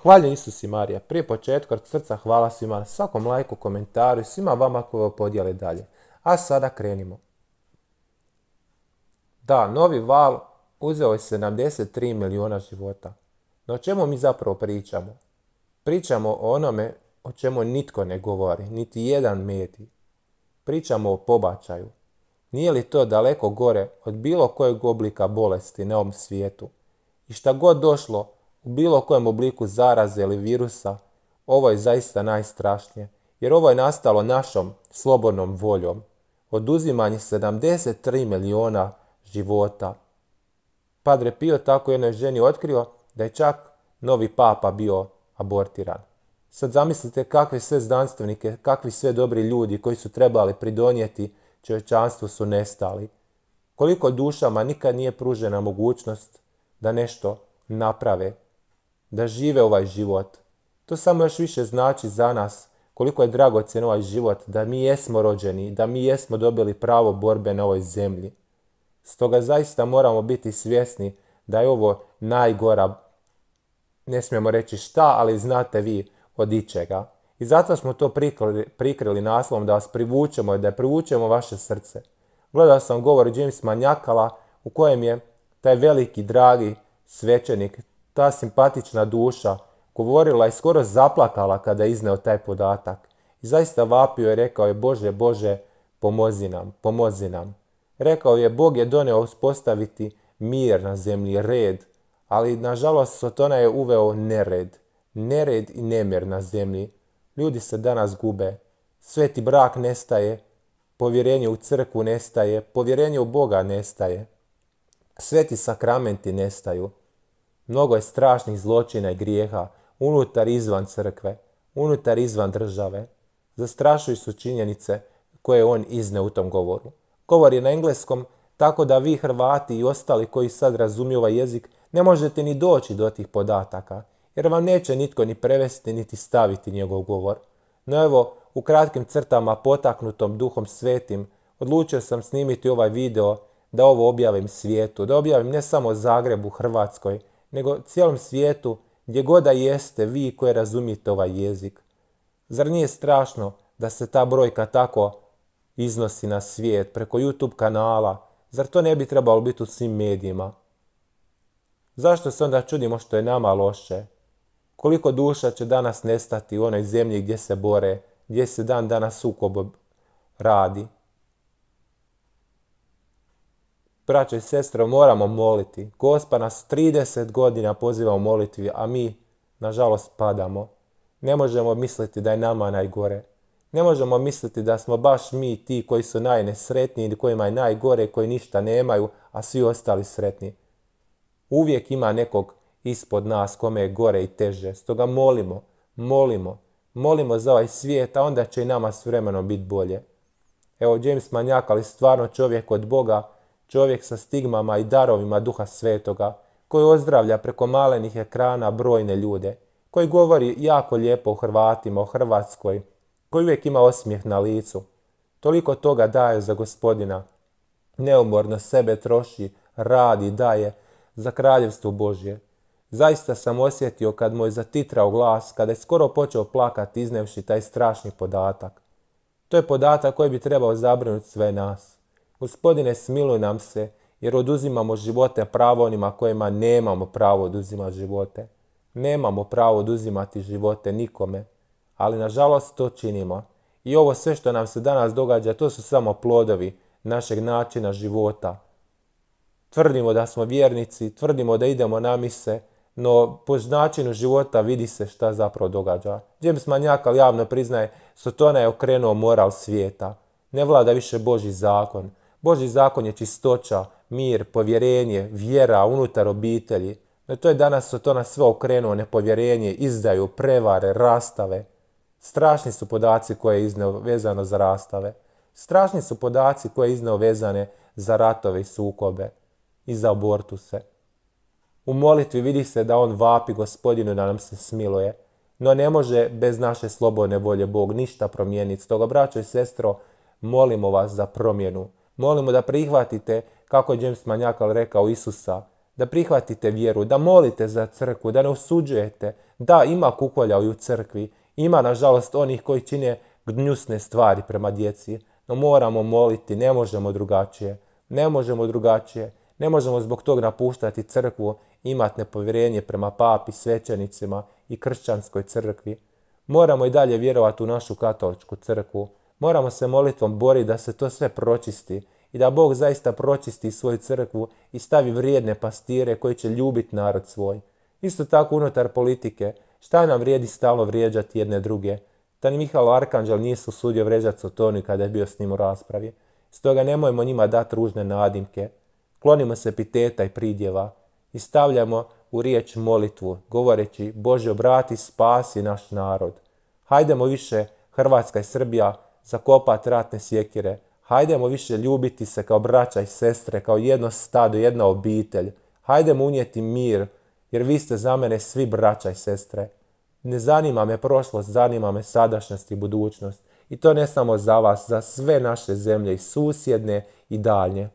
Hvaljen Isus i Marija. Prije početka od srca hvala svima na svakom lajku, komentaru i svima vama koji ovo podijele dalje. A sada krenimo. Da, novi val uzeo je 73 milijuna života. No o čemu mi zapravo pričamo? Pričamo o onome o čemu nitko ne govori, niti jedan medij. Pričamo o pobačaju. Nije li to daleko gore od bilo kojeg oblika bolesti na ovom svijetu? I šta god došlo u bilo kojem obliku zaraze ili virusa, ovo je zaista najstrašnije, jer ovo je nastalo našom slobodnom voljom. Oduzimanje 73 milijuna života. Padre Pio tako jednoj ženi otkrio da je čak novi papa bio abortiran. Sad zamislite kakve sve znanstvenike, kakvi sve dobri ljudi koji su trebali pridonijeti čovječanstvu su nestali. Koliko dušama nikad nije pružena mogućnost da nešto naprave, da žive ovaj život. To samo još više znači za nas koliko je dragocjen ovaj život, da mi jesmo rođeni, da mi jesmo dobili pravo borbe na ovoj zemlji. Stoga zaista moramo biti svjesni da je ovo najgora, ne smijemo reći šta, ali znate vi od ičega. I zato smo to prikrili naslovom da vas privučemo i da privučemo vaše srce. Gledao sam govor Jamesa Njakala u kojem je taj veliki, dragi svećenik, ta simpatična duša govorila i skoro zaplakala kada je izneo taj podatak. I zaista vapio je, rekao je: Bože, Bože, pomozi nam, pomozi nam. Rekao je: Bog je doneo uspostaviti mir na zemlji, red, ali nažalost Sotona je uveo nered. Nered i nemir na zemlji. Ljudi se danas gube. Sveti brak nestaje, povjerenje u crkvu nestaje, povjerenje u Boga nestaje. Sveti sakramenti nestaju. Mnogo je strašnih zločina i grijeha unutar i izvan crkve, unutar i izvan države. Zastrašuju su činjenice koje on izne u tom govoru. Govor je na engleskom, tako da vi Hrvati i ostali koji sad razumiju ovaj jezik ne možete ni doći do tih podataka, jer vam neće nitko ni prevesti niti staviti njegov govor. No evo, u kratkim crtama potaknutom Duhom Svetim, odlučio sam snimiti ovaj video da ovo objavim svijetu, da objavim ne samo Zagrebu, Hrvatskoj, nego cijelom svijetu, gdje god da jeste vi koji razumijete ovaj jezik. Zar nije strašno da se ta brojka tako iznosi na svijet preko YouTube kanala? Zar to ne bi trebalo biti u svim medijima? Zašto se onda čudimo što je nama loše? Koliko duša će danas nestati u onoj zemlji gdje se bore, gdje se dan danas sukob radi? Braćo i sestre, moramo moliti. Gospa nas 30 godina poziva u molitvi, a mi, nažalost, padamo. Ne možemo misliti da je nama najgore. Ne možemo misliti da smo baš mi ti koji su najnesretniji ili kojima je najgore, koji ništa nemaju, a svi ostali sretni. Uvijek ima nekog ispod nas kome je gore i teže. Stoga molimo za ovaj svijet, a onda će i nama s vremenom biti bolje. Evo, James Njakal je stvarno čovjek od Boga, čovjek sa stigmama i darovima Duha Svetoga, koji ozdravlja preko malenih ekrana brojne ljude, koji govori jako lijepo o Hrvatima, o Hrvatskoj, koji uvijek ima osmijeh na licu. Toliko toga daje za Gospodina. Neumorno sebe troši, radi, daje za kraljevstvo Božje. Zaista sam osjetio kad mu je zatitrao glas, kada je skoro počeo plakati iznevši taj strašni podatak. To je podatak koji bi trebao zabrinuti sve nas. Gospodine, smiluj nam se, jer oduzimamo živote pravo onima kojima nemamo pravo oduzimati živote. Nemamo pravo oduzimati živote nikome, ali nažalost to činimo. I ovo sve što nam se danas događa, to su samo plodovi našeg načina života. Tvrdimo da smo vjernici, tvrdimo da idemo na mise, no po načinu života vidi se šta zapravo događa. James Njakal javno priznaje: Sotona je okrenuo moral svijeta. Ne vlada više Božji zakon. Božji zakon je čistoća, mir, povjerenje, vjera unutar obitelji. No to je danas Sotona sve okrenuo, nepovjerenje, izdaju, prevare, rastave. Strašni su podaci koje je izneo vezano za rastave. Strašni su podaci koje je izneo vezane za ratove i sukobe i za abortuse. U molitvi vidi se da on vapi Gospodinu da nam se smiluje, no ne može bez naše slobodne volje Bog ništa promijeniti. Stoga, braćo i sestro, molimo vas za promjenu. Molimo da prihvatite, kako je James Njakal rekao, Isusa, da prihvatite vjeru, da molite za crkvu, da ne osuđujete, Da, ima kukolja u crkvi, ima nažalost onih koji čine gnjusne stvari prema djeci, no moramo moliti, ne možemo drugačije. Ne možemo drugačije. Ne možemo zbog toga napuštati crkvu, imati nepovjerenje prema papi, svećenicima i kršćanskoj crkvi. Moramo i dalje vjerovati u našu katoličku crkvu. Moramo se molitvom boriti da se to sve pročisti i da Bog zaista pročisti svoju crkvu i stavi vrijedne pastire koji će ljubiti narod svoj. Isto tako unutar politike, šta nam vrijedi stalno vrijeđati jedne druge? Da ni Mihajlo Arkanđel nije se usudio vrijeđati Sotonu kada je bio s njim u raspravi. Stoga nemojmo njima dati ružne nadimke. Klonimo se epiteta i pridjeva i stavljamo u riječ molitvu, govoreći Bože obrati, spasi naš narod. Hajdemo više, Hrvatska i Srbija, zakopati ratne sjekire. Hajdemo više ljubiti se kao braća i sestre, kao jedno stado, jedna obitelj. Hajdemo unijeti mir, jer vi ste za mene svi braća i sestre. Ne zanima me prošlost, zanima me sadašnjost i budućnost. I to ne samo za vas, za sve naše zemlje, i susjedne i daljnje.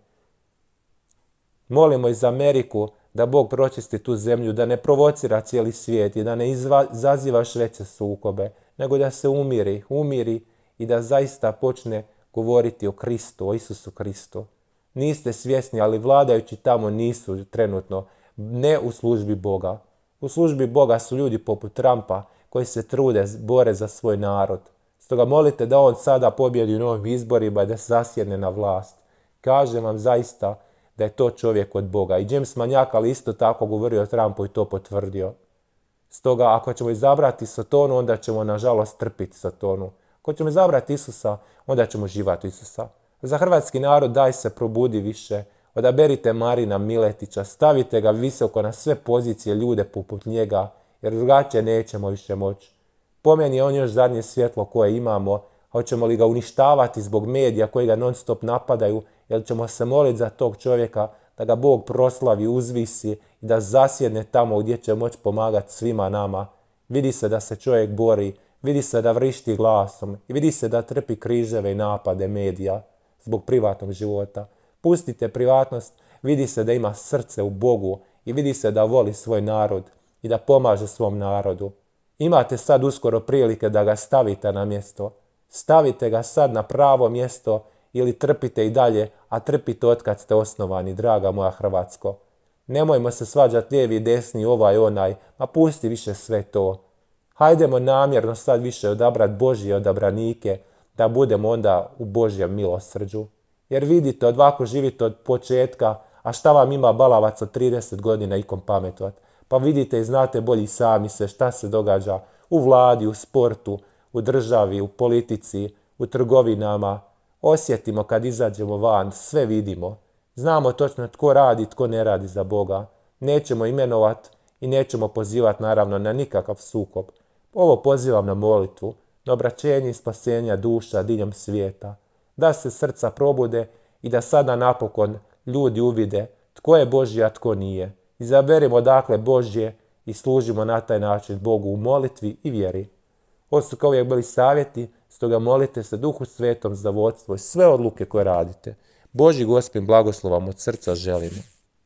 Molimo i za Ameriku da Bog pročisti tu zemlju, da ne provocira cijeli svijet i da ne izaziva još veće sukobe, nego da se umiri i da zaista počne govoriti o Kristu, o Isusu Kristu. Niste svjesni, ali vladajući tamo nisu trenutno, ne u službi Boga. U službi Boga su ljudi poput Trumpa koji se trude, bore za svoj narod. Stoga molite da on sada pobjedi u novim izborima i da se zasjedne na vlast. Kažem vam zaista da je to čovjek od Boga. I James Manjak, ali isto tako govorio o Trumpu i to potvrdio. Stoga ako ćemo izabrati Sotonu, onda ćemo nažalost trpiti Sotonu. Ako ćemo izabrati Isusa, onda ćemo živati Isusa. Za hrvatski narod daj se probudi više. Odaberite Marina Miletića, stavite ga visoko na sve pozicije ljude poput njega, jer drugačije nećemo više moći. Po meni je on još zadnje svjetlo koje imamo, a hoćemo li ga uništavati zbog medija koji ga non stop napadaju, jer ćemo se moliti za tog čovjeka da ga Bog proslavi, uzvisi i da zasjedne tamo gdje će moći pomagati svima nama. Vidi se da se čovjek bori, vidi se da vrišti glasom i vidi se da trpi križeve i napade medija zbog privatnog života. Pustite privatnost, vidi se da ima srce u Bogu i vidi se da voli svoj narod i da pomaže svom narodu. Imate sad uskoro prilike da ga stavite na mjesto. Stavite ga sad na pravo mjesto ili trpite i dalje, a trpite otkad ste osnovani, draga moja Hrvatsko. Nemojmo se svađati lijevi i desni, ovaj onaj, a pusti više sve to. Hajdemo namjerno sad više odabrati Božje odabranike, da budemo onda u Božjem milosrđu. Jer vidite, ovako živite od početka, a šta vam ima balavac od 30 godina ikom pametovat? Pa vidite i znate bolji sami se šta se događa u vladi, u sportu, u državi, u politici, u trgovinama. Osjetimo kad izađemo van, sve vidimo. Znamo točno tko radi, tko ne radi za Boga. Nećemo imenovat i nećemo pozivati naravno na nikakav sukob. Ovo pozivam na molitvu, na obraćenje i spasenja duša diljem svijeta. Da se srca probude i da sada napokon ljudi uvide tko je Božji, a tko nije. Izaberimo dakle Božje i služimo na taj način Bogu u molitvi i vjeri. Ovo su kao uvijek bili savjeti, stoga molite se Duhu Svetom za vodstvo i sve odluke koje radite. Božji Gospodin blagoslov vam od srca želimo.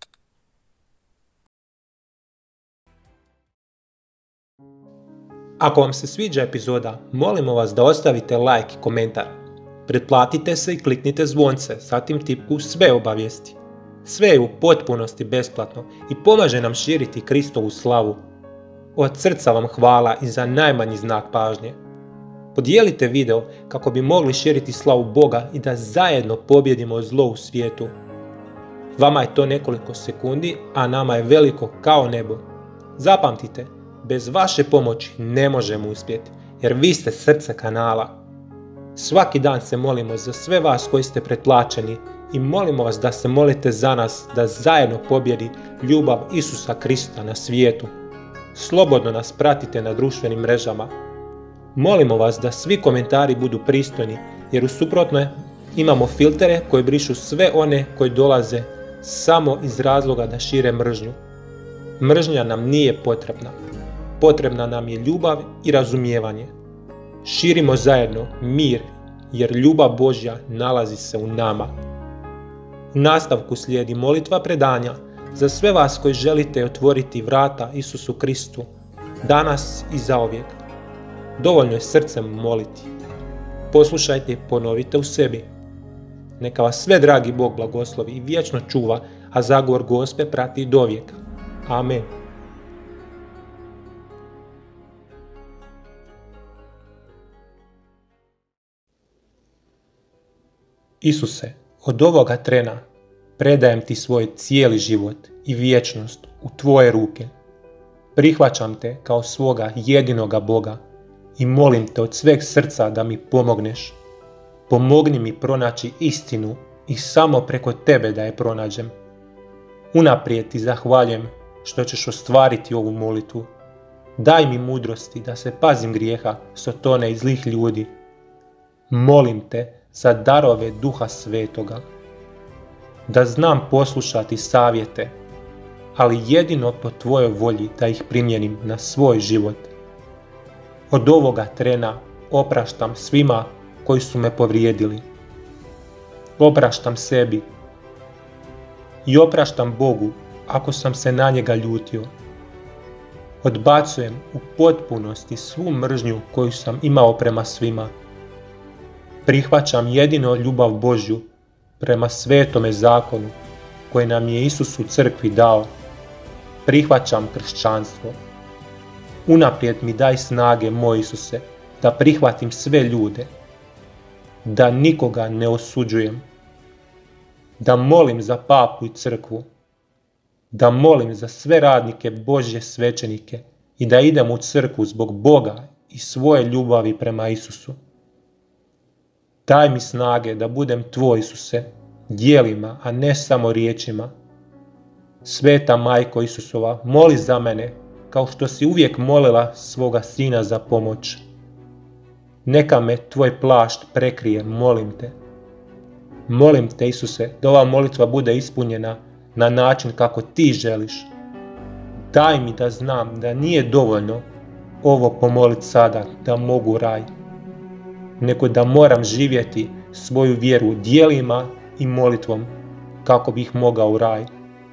Ako vam se sviđa epizoda, molimo vas da ostavite like i komentar. Pretplatite se i kliknite zvonce, zatim tipku sve obavijesti. Sve je u potpunosti besplatno i pomaže nam širiti Kristovu slavu. Od srca vam hvala i za najmanji znak pažnje. Podijelite video kako bi mogli širiti slavu Boga i da zajedno pobjedimo zlo u svijetu. Vama je to nekoliko sekundi, a nama je veliko kao nebo. Zapamtite, bez vaše pomoći ne možemo uspjeti, jer vi ste srce kanala. Svaki dan se molimo za sve vas koji ste pretplaćeni i molimo vas da se molite za nas da zajedno pobjedi ljubav Isusa Krista na svijetu. Slobodno nas pratite na društvenim mrežama. Molimo vas da svi komentari budu pristojni, jer u suprotno imamo filtere koji brišu sve one koji dolaze samo iz razloga da šire mržnju. Mržnja nam nije potrebna. Potrebna nam je ljubav i razumijevanje. Širimo zajedno mir, jer ljubav Božja nalazi se u nama. U nastavku slijedi molitva predanja za sve vas koji želite otvoriti vrata Isusu Kristu danas i zauvijek. Dovoljno je srcem moliti. Poslušajte i ponovite u sebi. Neka vas sve dragi Bog blagoslovi i vječno čuva, a zagovor Gospe prati do vijeka. Amen. Isuse, od ovoga trena predajem ti svoj cijeli život i vječnost u tvoje ruke. Prihvaćam te kao svoga jedinoga Boga i molim te od sveg srca da mi pomogneš. Pomogni mi pronaći istinu i samo preko tebe da je pronađem. Unaprijed ti zahvaljujem što ćeš ostvariti ovu molitvu. Daj mi mudrosti da se pazim grijeha, sotone i zlih ljudi. Molim te za darove Duha Svetoga, da znam poslušati savjete, ali jedino po tvojoj volji da ih primjenim na svoj život. Od ovoga trena opraštam svima koji su me povrijedili. Opraštam sebi i opraštam Bogu ako sam se na njega ljutio. Odbacujem u potpunosti svu mržnju koju sam imao prema svima. Prihvaćam jedino ljubav Božju prema svetome zakonu koje nam je Isus u crkvi dao. Prihvaćam kršćanstvo. Unaprijed mi daj snage, moj Isuse, da prihvatim sve ljude, da nikoga ne osuđujem, da molim za papu i crkvu, da molim za sve radnike Božje svećenike i da idem u crkvu zbog Boga i svoje ljubavi prema Isusu. Daj mi snage da budem tvoj, Isuse, djelima, a ne samo riječima. Sveta Majko Isusova, moli za mene kao što si uvijek molila svoga Sina za pomoć. Neka me tvoj plašt prekrije, molim te. Molim te, Isuse, da ova molitva bude ispunjena na način kako ti želiš. Daj mi da znam da nije dovoljno ovo pomoliti sada da mogu u raj, nego da moram živjeti svoju vjeru djelima i molitvom kako bih mogao u raj.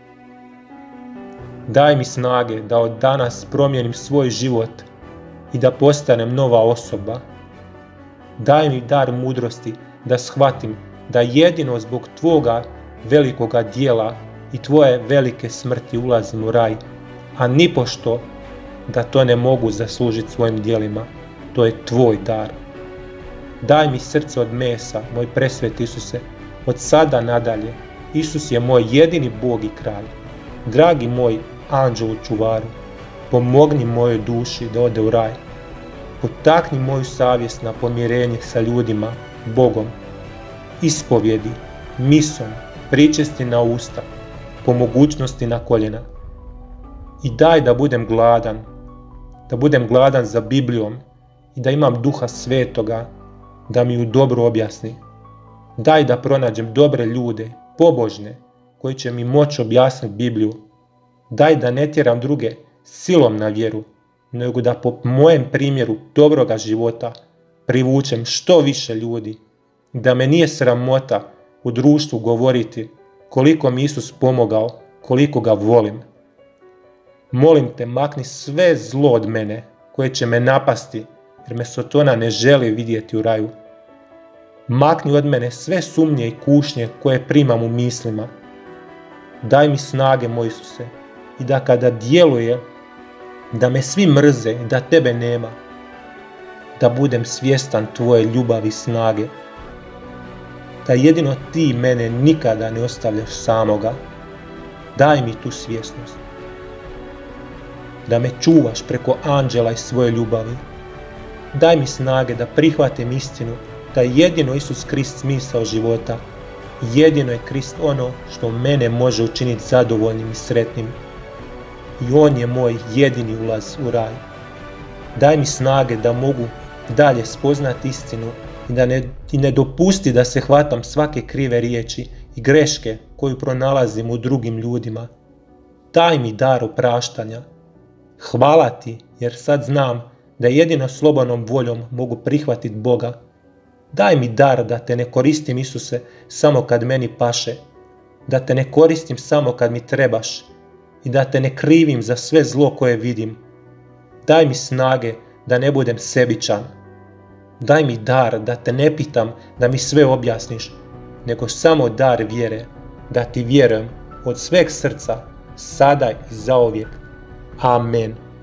Daj mi snage da od danas promijenim svoj život i da postanem nova osoba. Daj mi dar mudrosti da shvatim da jedino zbog tvoga velikoga djela i tvoje velike smrti ulazim u raj, a nipošto da to ne mogu zaslužiti svojim djelima. To je tvoj dar. Daj mi srce od mesa, moj presveti Isuse, od sada nadalje. Isus je moj jedini Bog i kralj. Dragi moj anđelu čuvaru, pomogni mojoj duši da ode u raj. Potakni moju savjest na pomirenje sa ljudima, Bogom, ispovjedi, misom, pričesti na usta, po mogućnosti na koljena. I daj da budem gladan za Biblijom i da imam Duha Svetoga da mi ju dobro objasni. Daj da pronađem dobre ljude, pobožne, koji će mi moći objasniti Bibliju. Daj da ne tjeram druge silom na vjeru, nego da po mojem primjeru dobroga života privučem što više ljudi. Da me nije sramota u društvu govoriti koliko mi Isus pomogao, koliko ga volim. Molim te, makni sve zlo od mene koje će me napasti, jer me Sotona ne želi vidjeti u raju. Makni od mene sve sumnje i kušnje koje primam u mislima. Daj mi snage, moj Isuse, i da kada djeluje, da me svi mrze i da tebe nema, da budem svjestan tvoje ljubavi i snage, da jedino ti mene nikada ne ostavljaš samoga. Daj mi tu svjesnost, da me čuvaš preko anđela i svoje ljubavi. Daj mi snage da prihvatim istinu da je jedino Isus Krist smisao života. Jedino je Krist ono što mene može učiniti zadovoljnim i sretnim. I on je moj jedini ulaz u raj. Daj mi snage da mogu dalje spoznati istinu i ne dopusti da se hvatam svake krive riječi i greške koju pronalazim u drugim ljudima. Daj mi dar opraštanja. Hvala ti, jer sad znam da jedino slobodnom voljom mogu prihvatiti Boga. Daj mi dar da te ne koristim, Isuse, samo kad meni paše, da te ne koristim samo kad mi trebaš i da te ne krivim za sve zlo koje vidim. Daj mi snage da ne budem sebičan. Daj mi dar da te ne pitam da mi sve objasniš, nego samo dar vjere, da ti vjerujem od sveg srca, sada i zauvijek. Amen.